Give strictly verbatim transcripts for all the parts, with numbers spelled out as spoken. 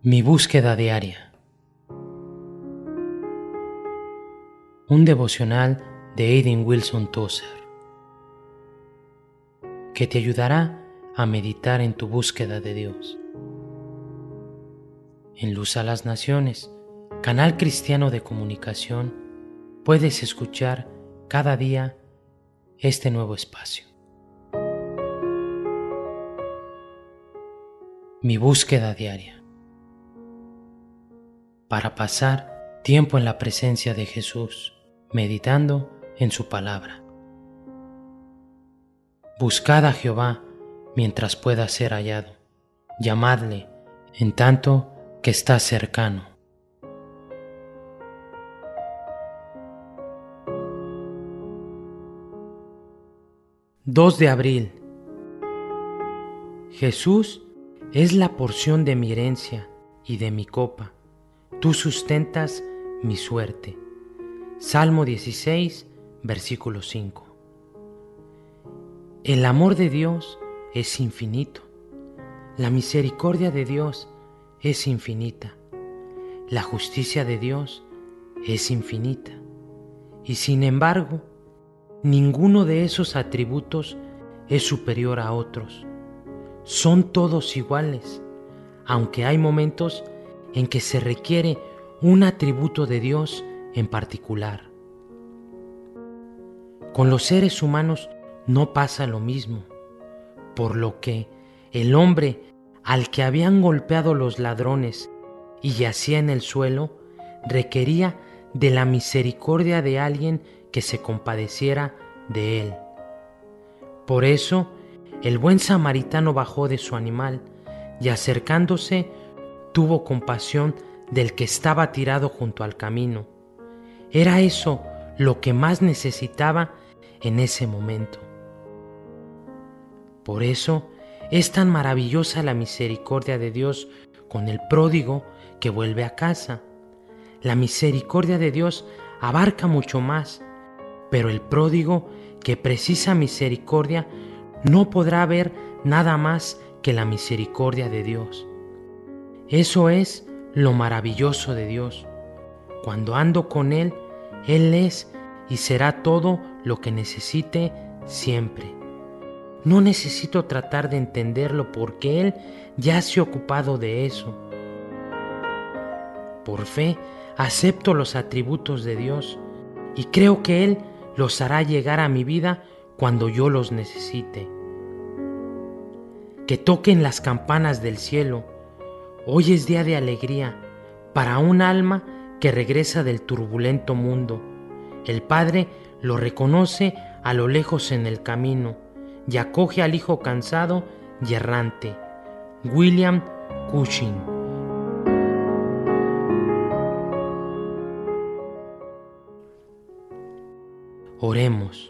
Mi búsqueda diaria. Un devocional de Aidan Wilson Tozer que te ayudará a meditar en tu búsqueda de Dios. En Luz a las Naciones, canal cristiano de comunicación, puedes escuchar cada día este nuevo espacio. Mi búsqueda diaria. Para pasar tiempo en la presencia de Jesús, meditando en su palabra. Buscad a Jehová mientras pueda ser hallado, llamadle en tanto que está cercano. dos de abril. Jesús es la porción de mi herencia y de mi copa. Tú sustentas mi suerte. Salmo dieciséis, versículo cinco. El amor de Dios es infinito. La misericordia de Dios es infinita. La justicia de Dios es infinita. Y sin embargo, ninguno de esos atributos es superior a otros. Son todos iguales, aunque hay momentos en que se requiere un atributo de Dios en particular. Con los seres humanos no pasa lo mismo, por lo que el hombre al que habían golpeado los ladrones y yacía en el suelo requería de la misericordia de alguien que se compadeciera de él. Por eso el buen samaritano bajó de su animal y acercándose tuvo compasión del que estaba tirado junto al camino. Era eso lo que más necesitaba en ese momento. Por eso es tan maravillosa la misericordia de Dios con el pródigo que vuelve a casa. La misericordia de Dios abarca mucho más, pero el pródigo que precisa misericordia no podrá ver nada más que la misericordia de Dios. Eso es lo maravilloso de Dios. Cuando ando con Él, Él es y será todo lo que necesite siempre. No necesito tratar de entenderlo porque Él ya se ha ocupado de eso. Por fe, acepto los atributos de Dios y creo que Él los hará llegar a mi vida cuando yo los necesite. Que toquen las campanas del cielo. Hoy es día de alegría para un alma que regresa del turbulento mundo. El Padre lo reconoce a lo lejos en el camino y acoge al hijo cansado y errante. William Cushing. Oremos.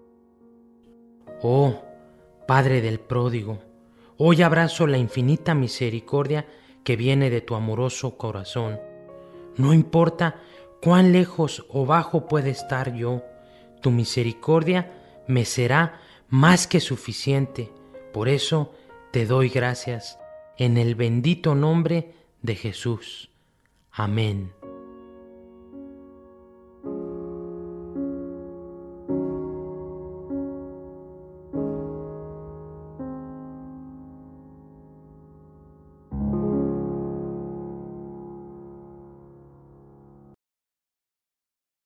Oh, Padre del pródigo, hoy abrazo la infinita misericordia que viene de tu amoroso corazón. No importa cuán lejos o bajo puede estar yo, tu misericordia me será más que suficiente. Por eso te doy gracias en el bendito nombre de Jesús. Amén.